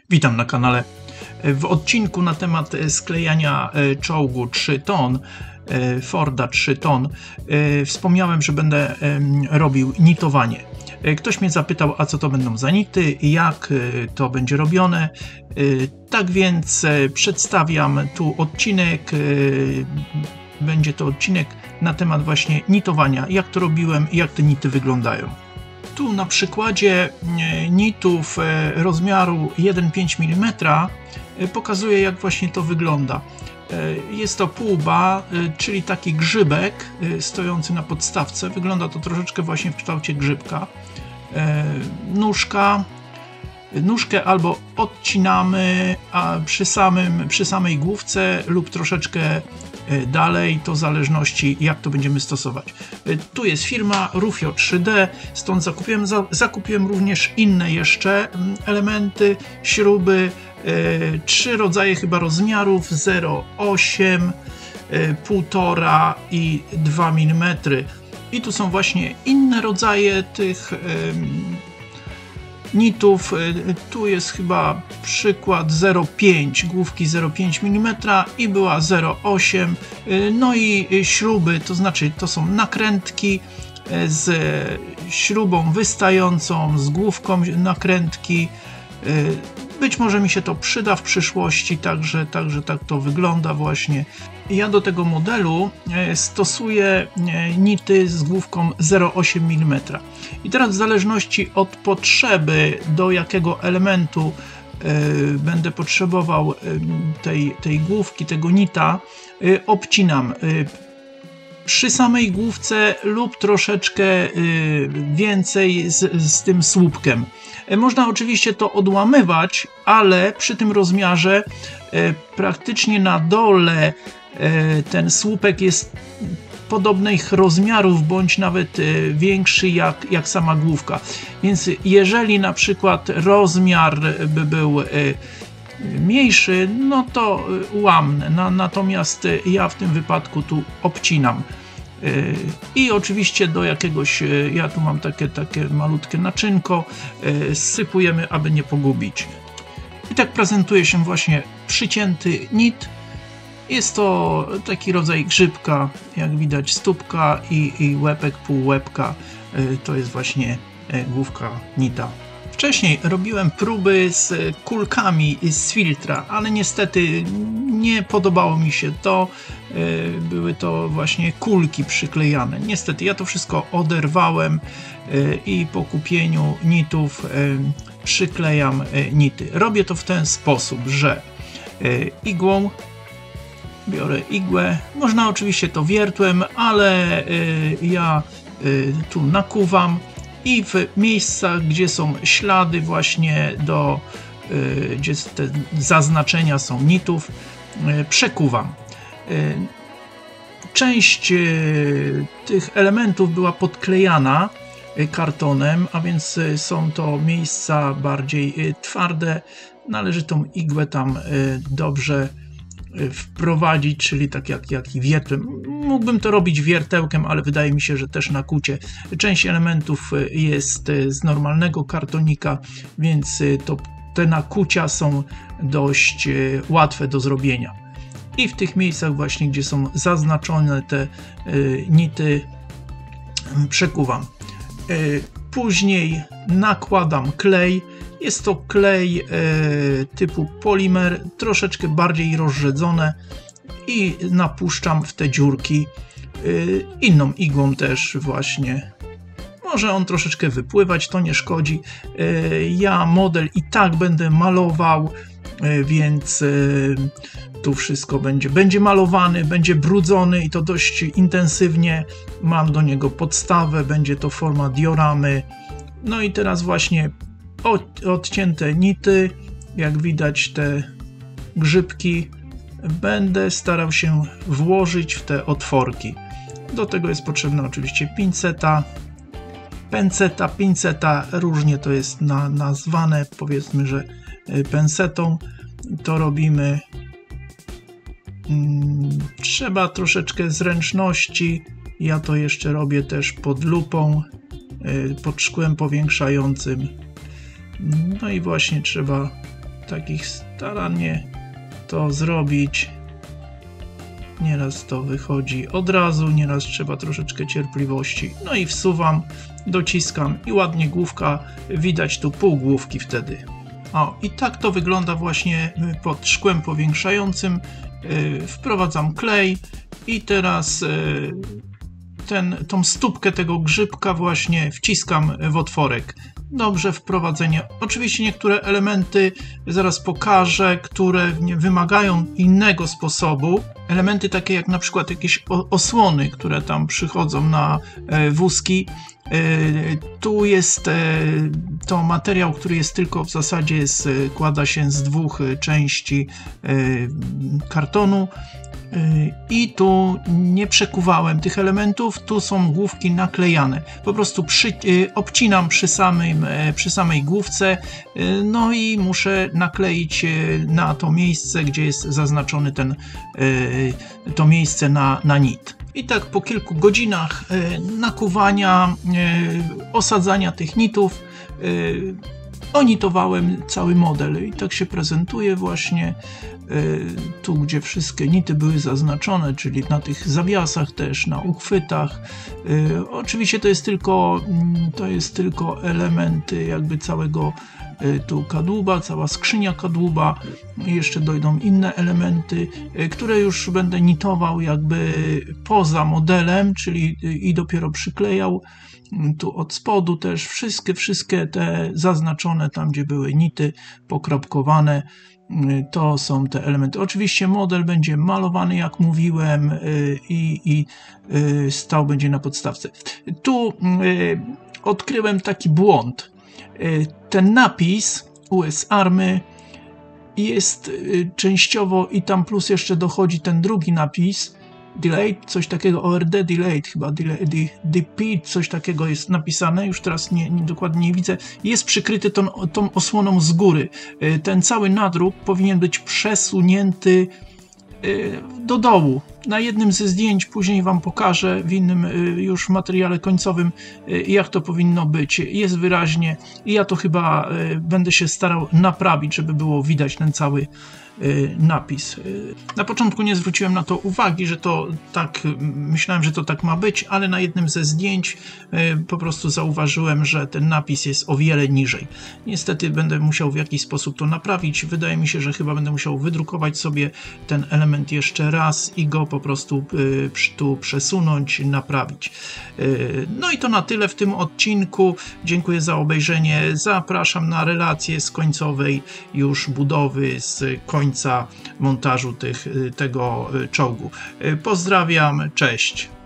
Witam na kanale. W odcinku na temat sklejania czołgu 3 ton, Forda 3 ton, wspomniałem, że będę robił nitowanie. Ktoś mnie zapytał, a co to będą za nity, jak to będzie robione. Tak więc przedstawiam tu odcinek. Będzie to odcinek na temat właśnie nitowania, jak to robiłem i jak te nity wyglądają. Tu na przykładzie nitów rozmiaru 1,5 mm pokazuję, jak właśnie to wygląda. Jest to półba, czyli taki grzybek stojący na podstawce. Wygląda to troszeczkę właśnie w kształcie grzybka. Nóżkę albo odcinamy przy samej główce lub troszeczkę dalej, to w zależności jak to będziemy stosować. Tu jest firma Rufio 3D, stąd zakupiłem również inne jeszcze elementy, śruby, 3 rodzaje chyba rozmiarów, 0,8, 1,5 i 2 mm. I tu są właśnie inne rodzaje tych nitów. Tu jest chyba przykład 0,5, główki 0,5 mm i była 0,8. No i śruby, to znaczy to są nakrętki z śrubą wystającą, z główką nakrętki. Być może mi się to przyda w przyszłości, także tak to wygląda właśnie. Ja do tego modelu stosuję nity z główką 0,8 mm. I teraz w zależności od potrzeby, do jakiego elementu będę potrzebował tej główki, tego nita, obcinam przy samej główce lub troszeczkę więcej z tym słupkiem. Można oczywiście to odłamywać, ale przy tym rozmiarze praktycznie na dole ten słupek jest podobnych rozmiarów, bądź nawet większy jak sama główka. Więc jeżeli na przykład rozmiar by był mniejszy, no to łamnę. Natomiast ja w tym wypadku tu obcinam. I oczywiście do jakiegoś, ja tu mam takie malutkie naczynko, sypujemy, aby nie pogubić. I tak prezentuje się właśnie przycięty nit. Jest to taki rodzaj grzybka, jak widać stópka i łepek, półłepka, to jest właśnie główka nita. Wcześniej robiłem próby z kulkami z filtra, ale niestety nie podobało mi się to. Były to właśnie kulki przyklejane. Niestety ja to wszystko oderwałem i po kupieniu nitów przyklejam nity. Robię to w ten sposób, że igłą biorę igłę. Można oczywiście to wiertłem, ale ja tu nakuwam. I w miejscach, gdzie są ślady właśnie gdzie te zaznaczenia są nitów, przekuwam. Część tych elementów była podklejana kartonem, a więc są to miejsca bardziej twarde. Należy tą igłę tam dobrze wprowadzić, czyli tak jak i wiertłem. Mógłbym to robić wiertełkiem, ale wydaje mi się, że też na kucie. Część elementów jest z normalnego kartonika, więc te nakucia są dość łatwe do zrobienia. I w tych miejscach właśnie, gdzie są zaznaczone te nity, przekuwam. Później nakładam klej. Jest to klej typu polimer, troszeczkę bardziej rozrzedzone i napuszczam w te dziurki inną igłą też właśnie. Może on troszeczkę wypływać, to nie szkodzi. Ja model i tak będę malował, więc tu wszystko będzie malowany, będzie brudzony i to dość intensywnie. Mam do niego podstawę, będzie to forma dioramy. No i teraz właśnie odcięte nity, jak widać te grzybki, będę starał się włożyć w te otworki. Do tego jest potrzebna oczywiście pinceta, różnie to jest nazwane, powiedzmy, że pensetą to robimy. Trzeba troszeczkę zręczności, ja to jeszcze robię też pod lupą, pod szkłem powiększającym. No i właśnie trzeba takich starannie to zrobić. Nieraz to wychodzi od razu, nieraz trzeba troszeczkę cierpliwości. No i wsuwam, dociskam i ładnie główka, widać tu pół główki wtedy. O, i tak to wygląda właśnie pod szkłem powiększającym. Wprowadzam klej i teraz tą stópkę tego grzybka właśnie wciskam w otworek. Dobrze, wprowadzenie. Oczywiście niektóre elementy zaraz pokażę, które wymagają innego sposobu. Elementy takie jak na przykład jakieś osłony, które tam przychodzą na wózki. Tu jest to materiał, który jest tylko w zasadzie składa się z dwóch części kartonu. I tu nie przekuwałem tych elementów, tu są główki naklejane. Po prostu obcinam przy samej główce, no i muszę nakleić na to miejsce, gdzie jest zaznaczony to miejsce na nit. I tak po kilku godzinach nakuwania, osadzania tych nitów, onitowałem cały model i tak się prezentuje właśnie tu, gdzie wszystkie nity były zaznaczone, czyli na tych zawiasach też, na uchwytach. Oczywiście to jest tylko element jakby całego tu kadłuba, cała skrzynia kadłuba. Jeszcze dojdą inne elementy, które już będę nitował jakby poza modelem, czyli i dopiero przyklejał. Tu od spodu też wszystkie te zaznaczone tam, gdzie były nity pokropkowane, to są te elementy. Oczywiście model będzie malowany, jak mówiłem, i stał będzie na podstawce. Tu odkryłem taki błąd. Ten napis US Army jest częściowo i tam plus jeszcze dochodzi ten drugi napis delayed, coś takiego, ORD delayed, chyba DP, coś takiego jest napisane, już teraz dokładnie nie widzę, jest przykryty tą osłoną z góry. Ten cały nadruk powinien być przesunięty do dołu. Na jednym ze zdjęć później Wam pokażę w innym już materiale końcowym, jak to powinno być. Jest wyraźnie i ja to chyba będę się starał naprawić, żeby było widać ten cały napis. Na początku nie zwróciłem na to uwagi, że to tak, myślałem, że to tak ma być, ale na jednym ze zdjęć po prostu zauważyłem, że ten napis jest o wiele niżej. Niestety będę musiał w jakiś sposób to naprawić. Wydaje mi się, że chyba będę musiał wydrukować sobie ten element jeszcze raz i go po prostu tu przesunąć, naprawić. No i to na tyle w tym odcinku. Dziękuję za obejrzenie. Zapraszam na relację z końcowej już budowy, z końca montażu tego czołgu. Pozdrawiam, cześć.